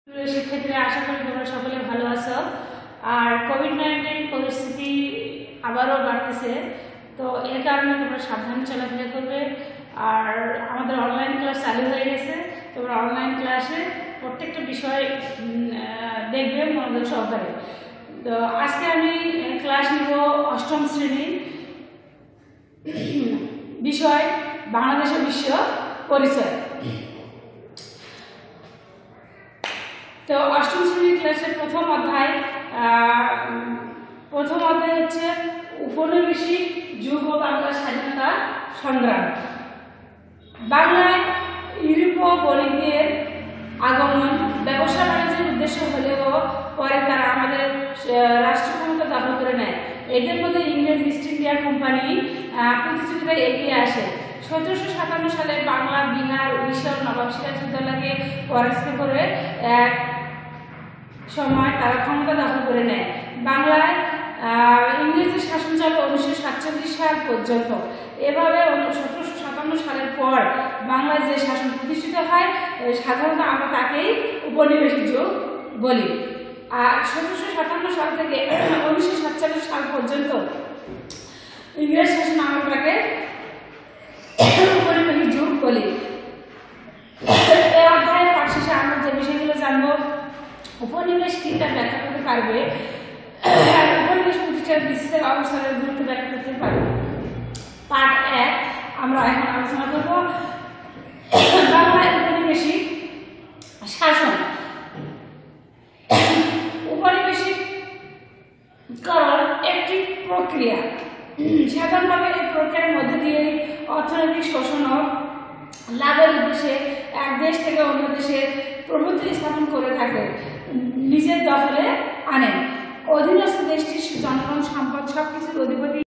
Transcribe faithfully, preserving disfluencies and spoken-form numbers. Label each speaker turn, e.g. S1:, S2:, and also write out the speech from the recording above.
S1: শিক্ষার্থীরা আশা করি তোমরা সকলে ভালো আছো। আর কোভিড নাইন্টিন পরিস্থিতি আবারও বাড়তেছে, তো এর কারণে তোমরা সাবধানে চলাফেরা করবে। আর আমাদের অনলাইন ক্লাস চালু হয়ে গেছে, তোমরা অনলাইন ক্লাসে প্রত্যেকটা বিষয় দেখবে মনোযোগ সহকারে। তো আজকে আমি ক্লাস নিব অষ্টম শ্রেণী বিষয় বাংলাদেশ ও বিশ্ব পরিচয়। তো অষ্টম শ্রেণী ক্লাসের প্রথম অধ্যায় প্রথম অধ্যায় হচ্ছে উপনিবেশিক যুগ ও বাংলার স্বাধীনতা সংগ্রাম। বাংলায় ইউরোপীয় বণিকদের আগমন ব্যবসা বাণিজ্যের উদ্দেশ্য হলেও পরে তারা আমাদের রাষ্ট্র ক্ষমতা দখল করে নেয়। এদের মধ্যে ইংরেজ ইস্ট ইন্ডিয়া কোম্পানি প্রতিযোগিতায় এগিয়ে আসে। সতেরোশো সাতান্ন সালে বাংলা, বিহার, উড়িষ্যা ও নবাব সিরাজউদ্দৌলাকে পরাস্ত করে এক সময় তারা ক্ষমতা দখল করে নেয়। বাংলায় ইংরেজের শাসন চলে উনিশশো সাতচল্লিশ সাল পর্যন্ত। এভাবে সতেরোশো সাতান্ন সালের পর বাংলায় যে শাসন প্রতিষ্ঠিত হয় সাধারণত আমরা তাকেই উপনিবেশিক যুগ বলি। আর সতেরোশো সাতান্ন সাল থেকে উনিশশো সাতচল্লিশ সাল পর্যন্ত ইংরেজ শাসন আমলটাকে উপনিবেশিক যুগ বলি। এই অধ্যায়ের পাঠ শেষে আমরা যে বিষয়গুলো জানবো, উপনিবেশ কি তা ব্যাখ্যা করতে পারবে, উপনিবেশ প্রতিষ্ঠার বিশেষের অবস্থানের গুরুত্ব ব্যাখ্যা করতে পারবে। পার্ট এক আমরা এখন আলোচনা করব বাংলায় উপনিবেশিক শাসন। উপনিবেশিককরণ একটি প্রক্রিয়া। সাধারণভাবে এই প্রক্রিয়ার মধ্যে দিয়ে অর্থনৈতিক শোষণ ও লাভের উদ্দেশ্যে এক দেশ থেকে অন্য দেশে প্রভুত্ব স্থাপন করে থাকে, নিজের দখলে আনে।